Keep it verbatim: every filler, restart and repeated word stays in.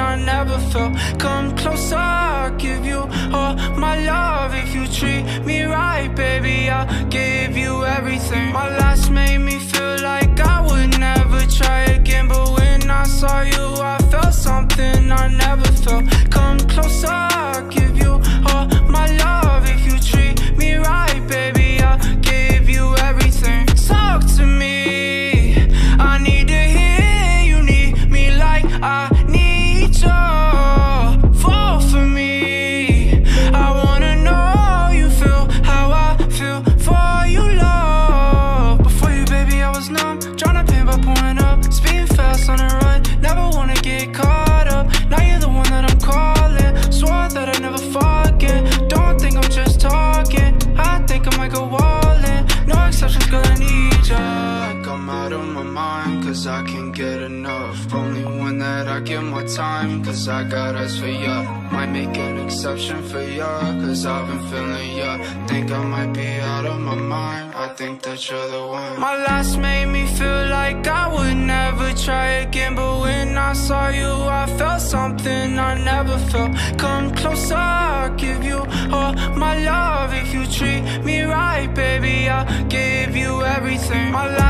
I never felt. Come closer, I'll give you all my love. If you treat me right, baby, I'll give you everything. My last made me feel like I would never try again, but when I saw you, I felt something I never felt. Come closer, I'll give you all my love. If you treat me right, baby, I'll give you everything. Talk to me, I need to hear you need me like I need you. Fall for me, I wanna know you feel how I feel for you, love. Before you, baby, I was numb, tryna pain by pouring up, speeding fast on the run, never wanna get caught up. Now you're the one that I'm calling, swore that I'd never forget. Don't think I'm just talking, I think I might go all in. No exceptions, girl, I need ya. Like I'm out of my mind, cause I can't get enough. Only one that I give my time, cause I got eyes for ya. Might make an exception for ya, cause I've been feeling ya. Think I might be out of my mind, I think that you're the one. My last made me feel like I would never try again, but when I saw you, I felt something I never felt. Come closer, I'll give you all my love. If you treat me right, baby, I'll give you everything. My last